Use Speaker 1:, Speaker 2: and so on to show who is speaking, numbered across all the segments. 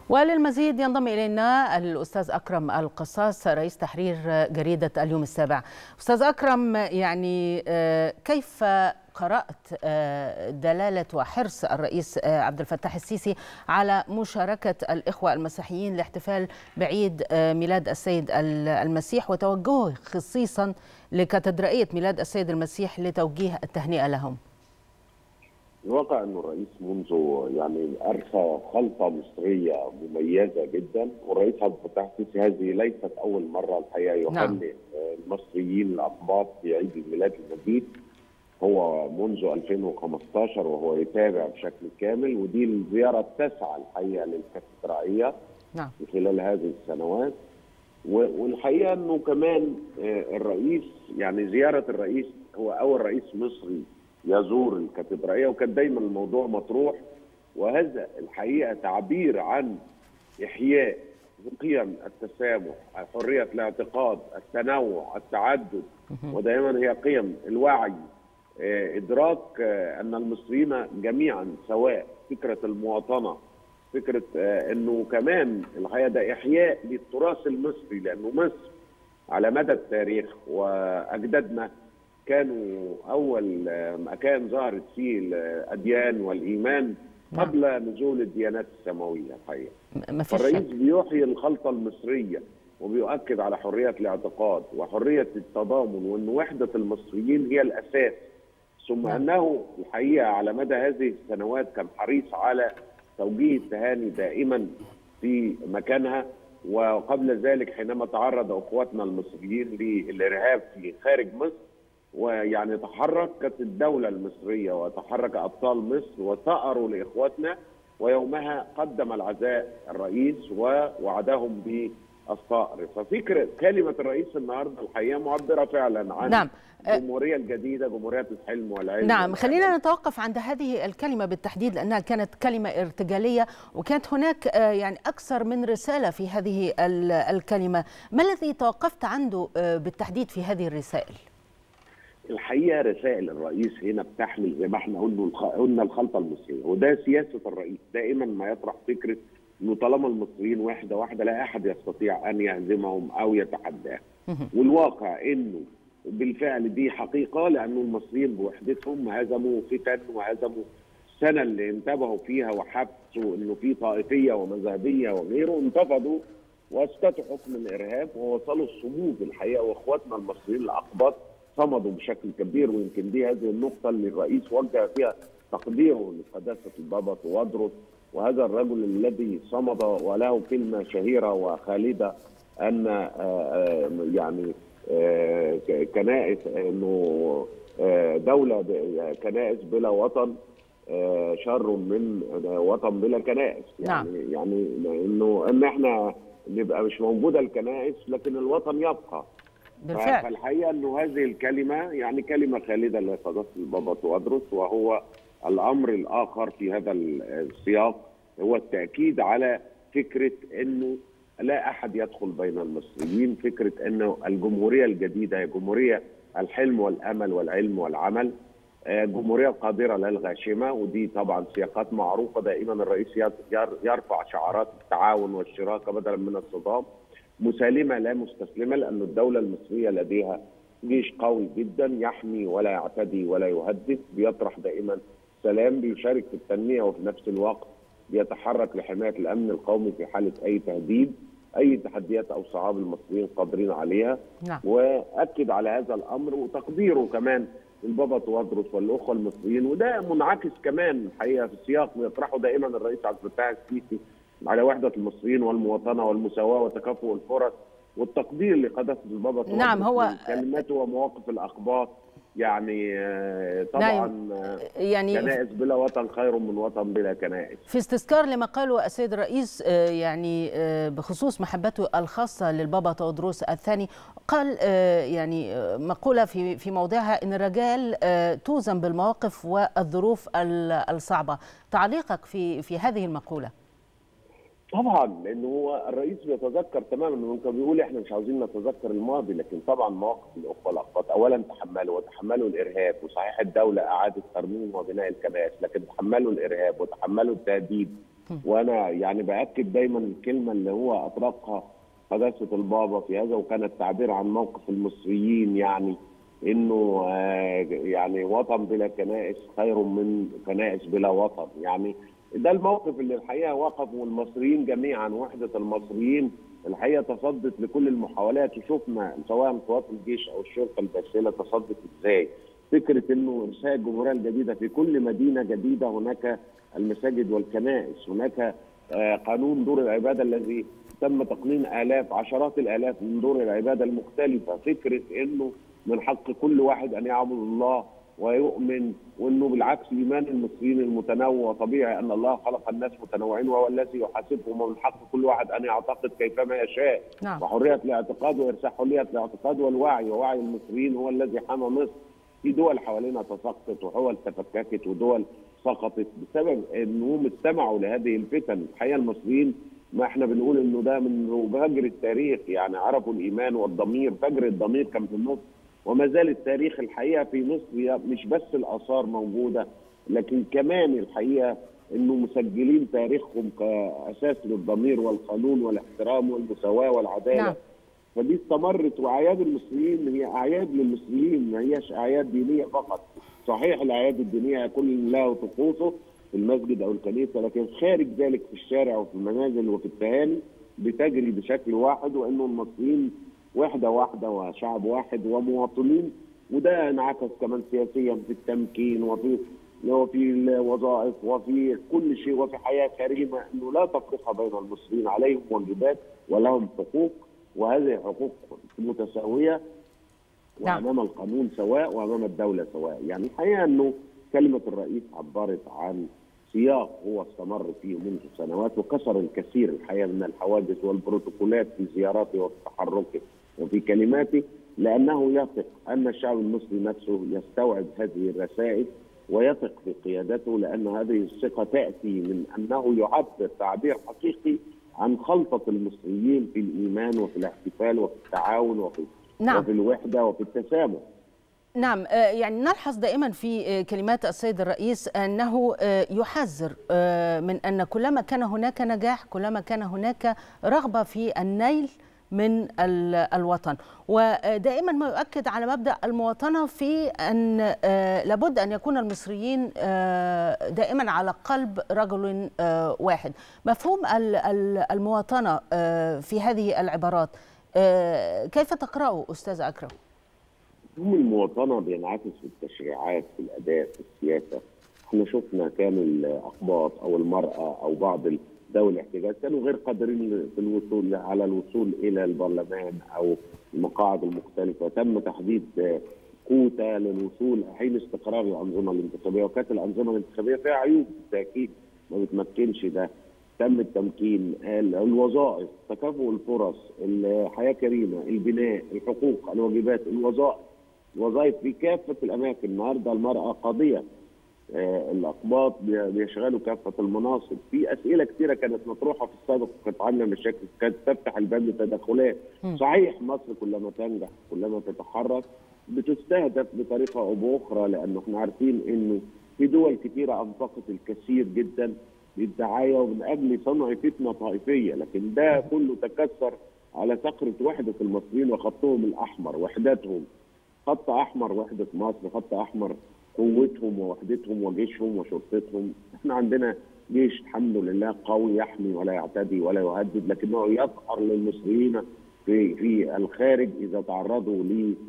Speaker 1: وللمزيد ينضم إلينا الأستاذ أكرم القصاص رئيس تحرير جريدة اليوم السابع. أستاذ أكرم، يعني كيف قرأت دلالة وحرص الرئيس عبد الفتاح السيسي على مشاركة الإخوة المسيحيين لاحتفال بعيد ميلاد السيد المسيح، وتوجهه خصيصا لكاتدرائية ميلاد السيد المسيح لتوجيه التهنئة لهم؟
Speaker 2: الواقع انه الرئيس منذ ارسى خلطه مصريه مميزه جدا، والرئيس عبد الفتاح السيسي هذه ليست اول مره الحقيقه يهنئ المصريين الاقباط في عيد الميلاد المجيد. هو منذ 2015 وهو يتابع بشكل كامل، ودي الزياره التاسعه الحقيقه للكاتدرائيه في خلال هذه السنوات. والحقيقه انه كمان الرئيس زياره الرئيس هو اول رئيس مصري يزور الكاتدرائيه، وكان دايما الموضوع مطروح، وهذا الحقيقه تعبير عن احياء قيم التسامح، حريه الاعتقاد، التنوع، التعدد، ودائما هي قيم الوعي، ادراك ان المصريين جميعا سواء، فكره المواطنه، فكره انه كمان الحقيقه ده احياء للتراث المصري، لانه مصر على مدى التاريخ واجدادنا كانوا أول مكان ظهرت فيه الأديان والإيمان قبل نزول الديانات السماوية الحقيقة. فالرئيس بيحيي الخلطة المصرية وبيؤكد على حرية الاعتقاد وحرية التضامن، وأن وحدة المصريين هي الأساس، ثم أنه الحقيقة على مدى هذه السنوات كان حريص على توجيه التهاني دائما في مكانها. وقبل ذلك حينما تعرض أخواتنا المصريين للإرهاب في خارج مصر، تحركت الدولة المصرية وتحرك أبطال مصر وثأروا لإخواتنا، ويومها قدم العزاء الرئيس ووعدهم بالثأر. ففكرة كلمة الرئيس النهارده الحقيقة معبرة فعلا عن الجمهورية الجديدة، جمهورية الحلم والعلم.
Speaker 1: خلينا نتوقف عند هذه الكلمة بالتحديد، لأنها كانت كلمة ارتجالية، وكانت هناك أكثر من رسالة في هذه الكلمة. ما الذي توقفت عنده بالتحديد في هذه الرسائل؟
Speaker 2: الحقيقه رسائل الرئيس هنا بتحمل زي ما احنا قلنا الخلطه المصريه، وده سياسه الرئيس دائما ما يطرح فكره انه طالما المصريين وحده واحده لا احد يستطيع ان يهزمهم او يتحداهم. والواقع انه بالفعل دي حقيقه، لانه المصريين بوحدتهم هزموا فتن وهزموا السنه اللي انتبهوا فيها وحسوا انه في طائفيه ومذهبيه وغيره، انتفضوا واسقطوا حكم الارهاب ووصلوا الصمود الحقيقه. واخواتنا المصريين الاقباط صمدوا بشكل كبير، ويمكن دي هذه النقطة اللي الرئيس وجه فيها تقديره لقداسة البابا توادرس، وهذا الرجل الذي صمد وله كلمة شهيرة وخالدة أن كنائس، أنه دولة كنائس بلا وطن شر من وطن بلا كنائس. إن احنا نبقى مش موجودة الكنائس لكن الوطن يبقى.
Speaker 1: بالفعل.
Speaker 2: فالحقيقه انه هذه الكلمه كلمه خالده لقداسه البابا توادرس. وهو الامر الاخر في هذا السياق هو التاكيد على فكره انه لا احد يدخل بين المصريين، فكره انه الجمهوريه الجديده هي جمهوريه الحلم والامل والعلم والعمل، جمهوريه قادره لا الغاشمه. ودي طبعا سياقات معروفه، دائما الرئيس يرفع شعارات التعاون والشراكه بدلا من الصدام، مسالمه لا مستسلمه، لأن الدولة المصرية لديها جيش قوي جدا يحمي ولا يعتدي ولا يهدد، بيطرح دائما سلام، بيشارك في التنمية، وفي نفس الوقت بيتحرك لحماية الأمن القومي في حالة أي تهديد، أي تحديات أو صعاب المصريين قادرين عليها. وأكد على هذا الأمر وتقديره كمان للبابا توادرس والأخوة المصريين، وده منعكس كمان الحقيقة في السياق يطرحه دائما الرئيس عبد الفتاح السيسي على وحدة المصريين والمواطنة والمساواة وتكافؤ الفرص والتقدير لقداسة البابا توادرس.
Speaker 1: هو
Speaker 2: كلماته ومواقف الأقباط طبعا كنائس بلا وطن خير من وطن بلا كنائس.
Speaker 1: في استذكار لما قاله السيد الرئيس بخصوص محبته الخاصة للبابا تودروس الثاني، قال مقولة في موضعها ان الرجال توزن بالمواقف والظروف الصعبة. تعليقك في هذه المقولة؟
Speaker 2: طبعا لانه هو الرئيس بيتذكر تماما، انه كان بيقول احنا مش عاوزين نتذكر الماضي، لكن طبعا مواقف الاخوه الاقباط اولا تحملوا الارهاب، وصحيح الدوله اعادت ترميم وبناء الكنائس، لكن تحملوا الارهاب وتحملوا التهديد وانا يعني باكد دايما الكلمه اللي هو اطلقها قداسه البابا في هذا، وكان التعبير عن موقف المصريين، يعني انه يعني وطن بلا كنائس خير من كنائس بلا وطن. يعني ده الموقف اللي الحقيقه وقفوا المصريين جميعا، وحده المصريين الحقيقه تصدت لكل المحاولات، وشفنا سواء قوات الجيش او الشرطه الباسله تصدت ازاي. فكره انه ارساء الجمهوريه الجديده في كل مدينه جديده هناك المساجد والكنائس، هناك قانون دور العباده الذي تم تقنين عشرات الالاف من دور العباده المختلفه. فكره انه من حق كل واحد ان يعبد الله ويؤمن، وانه بالعكس ايمان المصريين المتنوع طبيعي ان الله خلق الناس متنوعين وهو الذي يحاسبهم، ومن حق كل واحد ان يعتقد كيفما يشاء.
Speaker 1: نعم.
Speaker 2: وحريه الاعتقاد وارساء حريه الاعتقاد والوعي، ووعي المصريين هو الذي حمى مصر. في دول حوالينا تساقطت وحول تفككت ودول سقطت بسبب انهم استمعوا لهذه الفتن. الحقيقه المصريين ما احنا بنقول انه ده من فجر التاريخ، يعني عرفوا الايمان والضمير. فجر الضمير كان في مصر وما زال التاريخ الحقيقه في مصر، مش بس الاثار موجوده لكن كمان الحقيقه انه مسجلين تاريخهم كاساس للضمير والقانون والاحترام والمساواه والعداله.
Speaker 1: نعم.
Speaker 2: فدي استمرت. واعياد المصريين هي اعياد للمصريين، ما هياش اعياد دينيه فقط. صحيح الاعياد الدينيه كل لها طقوسه في المسجد او الكنيسه، لكن خارج ذلك في الشارع وفي المنازل وفي التهاني بتجري بشكل واحد، وانه المصريين وحده واحده وشعب واحد ومواطنين. وده انعكس كمان سياسيا في التمكين وفي الوظائف وفي كل شيء وفي حياه كريمه، انه لا تفرقه بين المصريين، عليهم واجبات ولهم حقوق، وهذه الحقوق متساويه وامام القانون سواء وامام الدوله سواء. يعني الحقيقه انه كلمه الرئيس عبرت عن سياق هو استمر فيه منذ سنوات، وكسر الكثير الحقيقه من الحواجز والبروتوكولات في زياراته وفي تحركه وفي كلماته، لانه يثق ان الشعب المصري نفسه يستوعب هذه الرسائل ويثق في قيادته، لان هذه الثقه تاتي من انه يعبر تعبير حقيقي عن خلطه المصريين في الايمان وفي الاحتفال وفي التعاون وفي الوحده وفي التسامح.
Speaker 1: نعم، يعني نلحظ دائما في كلمات السيد الرئيس أنه يحذر من أن كلما كان هناك نجاح كلما كان هناك رغبة في النيل من الوطن، ودائما ما يؤكد على مبدأ المواطنة في أن لابد أن يكون المصريين دائما على قلب رجل واحد. مفهوم المواطنة في هذه العبارات كيف تقرأه أستاذ أكرم؟
Speaker 2: مفهوم المواطنة بينعكس في التشريعات، في الأداء، في السياسة. احنا شفنا كان الأقباط أو المرأة أو بعض ذوي الاحتياجات كانوا غير قادرين في الوصول إلى البرلمان أو المقاعد المختلفة. تم تحديد كوتا للوصول حين استقرار الأنظمة الانتخابية، وكانت الأنظمة الانتخابية فيها عيوب بالتأكيد ما بتمكنش ده. تم التمكين، الوظائف، تكافؤ الفرص، الحياة كريمة، البناء، الحقوق، الواجبات، الوظائف في كافة الأماكن. النهارده المرأة قاضية، الأقباط بيشغلوا كافة المناصب. في أسئلة كثيرة كانت مطروحة في السابق وكانت عاملة مشاكل، كانت تفتح الباب لتدخلات. صحيح مصر كلما تنجح كلما تتحرك بتستهدف بطريقة أو بأخرى، لأنه احنا عارفين إنه في دول كثيرة أنفقت الكثير جدا للدعاية ومن أجل صنع فتنة طائفية، لكن ده كله تكسر على صخرة وحدة المصريين وخطهم الأحمر، وحدتهم. خط أحمر وحدة مصر، خط أحمر قوتهم ووحدتهم وجيشهم وشرطتهم. احنا عندنا جيش الحمد لله قوي يحمي ولا يعتدي ولا يهدد، لكنه يظهر للمصريين في الخارج إذا تعرضوا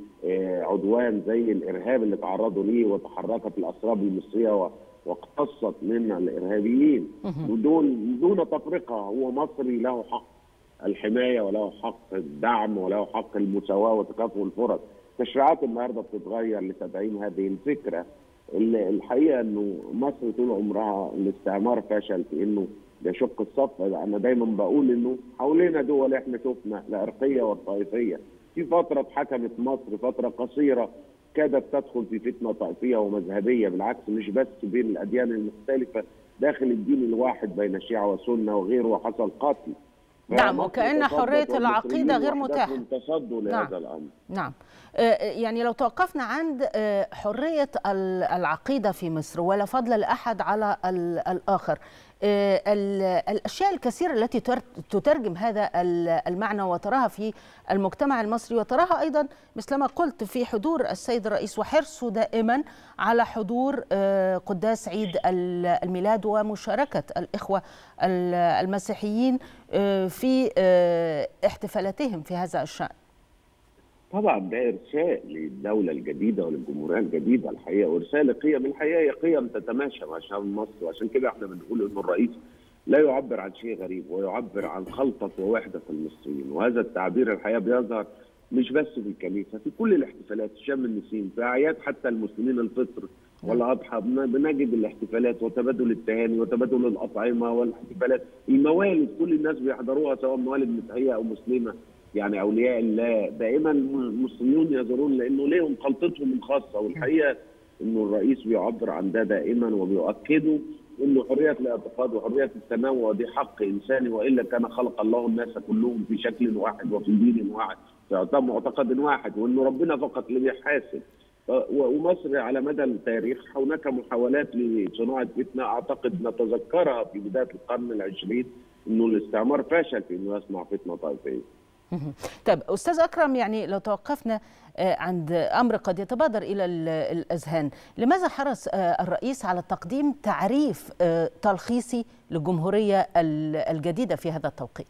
Speaker 2: لعدوان زي الإرهاب اللي تعرضوا ليه، وتحركت الأسراب المصرية واقتصت من الإرهابيين دون تفرقة. هو مصري له حق الحماية وله حق الدعم وله حق المساواة وتكافؤ الفرص. تشريعات النهارده بتتغير لتدعيم هذه الفكرة. الحقيقة انه مصر طول عمرها الاستعمار فشل في انه يشق الصف. انا دايما بقول انه حوالينا دول احنا شفنا العرقية والطائفية. في فترة حكمت مصر فترة قصيرة كادت تدخل في فتنة طائفية ومذهبية، بالعكس مش بس بين الأديان المختلفة، داخل الدين الواحد بين شيعة وسنة وغيره، وحصل قتل.
Speaker 1: نعم، وكأن حرية العقيدة غير متاحة.
Speaker 2: تصدوا لهذا الأمر.
Speaker 1: نعم، يعني لو توقفنا عند حرية العقيدة في مصر ولا فضل لأحد على الآخر، الأشياء الكثيرة التي تترجم هذا المعنى وتراها في المجتمع المصري، وتراها أيضا مثلما قلت في حضور السيد الرئيس وحرصه دائما على حضور قداس عيد الميلاد ومشاركة الإخوة المسيحيين في احتفالاتهم في هذا الشأن.
Speaker 2: طبعا ده ارساء للدوله الجديده وللجمهوريه الجديده الحقيقه، وارساء لقيم الحقيقه هي قيم تتماشى مع شعب مصر، وعشان كده احنا بنقول ان الرئيس لا يعبر عن شيء غريب، ويعبر عن خلطه ووحده المصريين، وهذا التعبير الحقيقه بيظهر مش بس في الكنيسه، في كل الاحتفالات، شم النسيم، في اعياد حتى المسلمين الفطر والاضحى بنجد الاحتفالات وتبادل التهاني وتبادل الاطعمه والاحتفالات، الموالد كل الناس بيحضروها سواء موالد مسيحيه او مسلمه، يعني اولياء الله دائما المصريون يزورون لانه ليهم خلطتهم الخاصه، والحقيقه انه الرئيس بيعبر عن ده دائما وبيؤكده انه حريه الاعتقاد وحريه التنوع دي حق انساني، والا كان خلق الله الناس كلهم في شكل واحد وفي دين واحد في معتقد واحد، وانه ربنا فقط اللي بيحاسب. ومصر على مدى التاريخ هناك محاولات لصناعه فتنه اعتقد نتذكرها في بدايه القرن العشرين انه الاستعمار فشل في انه يصنع فتنه طائفيه.
Speaker 1: طيب أستاذ أكرم، يعني لو توقفنا عند أمر قد يتبادر إلى الأذهان، لماذا حرص الرئيس على تقديم تعريف تلخيصي للجمهورية الجديدة في هذا التوقيت؟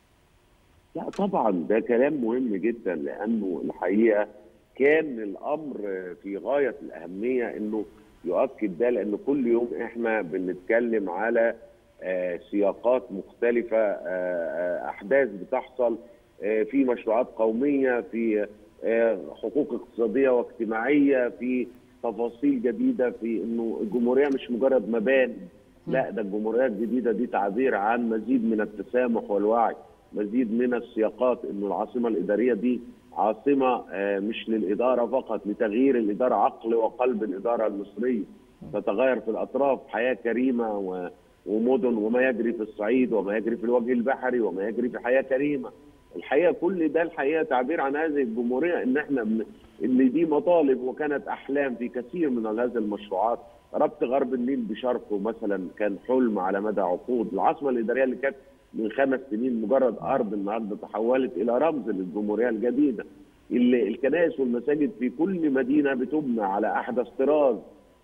Speaker 2: لا طبعا ده كلام مهم جدا، لأنه الحقيقة كان الأمر في غاية الأهمية أنه يؤكد ده، لأنه كل يوم إحنا بنتكلم على سياقات مختلفة، أحداث بتحصل في مشروعات قومية، في حقوق اقتصادية واجتماعية، في تفاصيل جديدة، في انه الجمهورية مش مجرد مباني، لا ده الجمهورية الجديدة دي تعبير عن مزيد من التسامح والوعي، مزيد من السياقات، انه العاصمة الإدارية دي عاصمة مش للإدارة فقط، لتغيير الإدارة عقل وقلب الإدارة المصرية، تتغير في الأطراف، حياة كريمة ومدن، وما يجري في الصعيد وما يجري في الوجه البحري وما يجري في حياة كريمة. الحقيقه كل ده الحقيقه تعبير عن هذه الجمهوريه، ان احنا ان دي مطالب وكانت احلام في كثير من هذه المشروعات. ربط غرب النيل بشرقه مثلا كان حلم على مدى عقود، العاصمه الاداريه اللي كانت من 5 سنين مجرد ارض النهارده تحولت الى رمز للجمهوريه الجديده. الكنائس والمساجد في كل مدينه بتبنى على احدث طراز،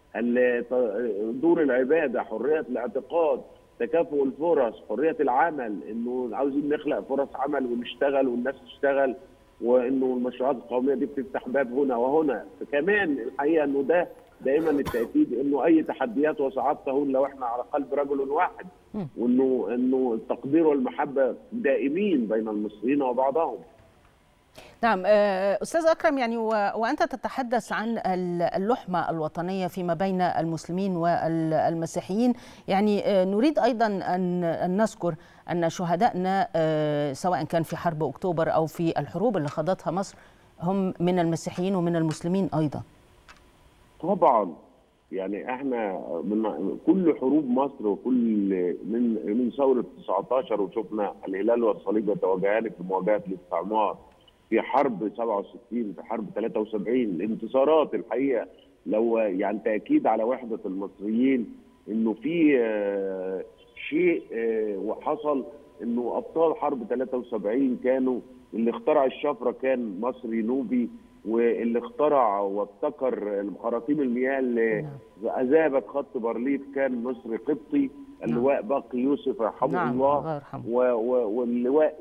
Speaker 2: دور العباده، حريه الاعتقاد، تكافؤ الفرص، حريه العمل، انه عاوزين نخلق فرص عمل ونشتغل والناس تشتغل، وانه المشروعات القوميه دي بتفتح باب هنا وهنا. كمان الحقيقه انه ده دائما التاكيد انه اي تحديات وصعاب تهون لو احنا على قلب رجل واحد، وانه التقدير والمحبه دائمين بين المصريين وبعضهم.
Speaker 1: نعم أستاذ أكرم، يعني وأنت تتحدث عن اللحمة الوطنية فيما بين المسلمين والمسيحيين، يعني نريد أيضا أن نذكر أن شهدائنا سواء كان في حرب أكتوبر أو في الحروب اللي خاضتها مصر هم من المسيحيين ومن المسلمين أيضا.
Speaker 2: طبعا يعني احنا من كل حروب مصر وكل من ثورة 19 وشفنا الهلال والصليب يتواجهان في مواجهة الاستعمار، في حرب 67، في حرب 73، الانتصارات الحقيقه لو يعني تاكيد على وحده المصريين، انه في شيء وحصل، انه ابطال حرب 73 كانوا اللي اخترع الشفره كان مصري نوبي، واللي اخترع وابتكر خراطيم المياه اللي اذابت خط بارليف كان مصري قبطي، اللواء باقي يوسف رحمه الله، واللواء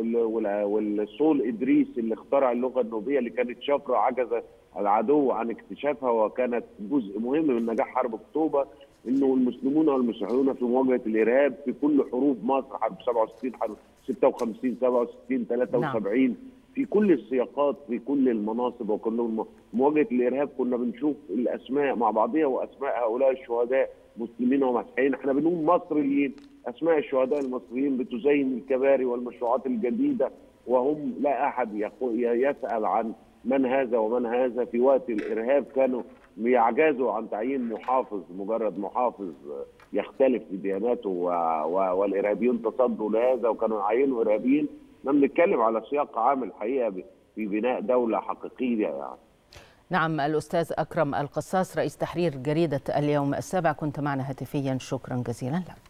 Speaker 2: والصول ادريس اللي اخترع اللغه النوبيه اللي كانت شفره عجز العدو عن اكتشافها وكانت جزء مهم من نجاح حرب اكتوبر. انه المسلمون والمسيحيون في مواجهه الارهاب في كل حروب مصر، حرب 67، حرب 56، 67، 73، في كل السياقات، في كل المناصب وكل مواجهه الارهاب كنا بنشوف الاسماء مع بعضها واسماء هؤلاء الشهداء مسلمين ومسيحيين. احنا بنقول مصريين، اسماء الشهداء المصريين بتزين الكباري والمشروعات الجديده، وهم لا احد يسال عن من هذا ومن هذا. في وقت الارهاب كانوا بيعجزوا عن تعيين محافظ، مجرد محافظ يختلف في دياناته، والارهابيين تصدوا لهذا وكانوا يعينوا ارهابيين. احنا بنتكلم على سياق عام الحقيقه في بناء دوله حقيقيه يعني.
Speaker 1: نعم، الأستاذ أكرم القصاص رئيس تحرير جريدة اليوم السابع كنت معنا هاتفيا، شكرا جزيلا لك.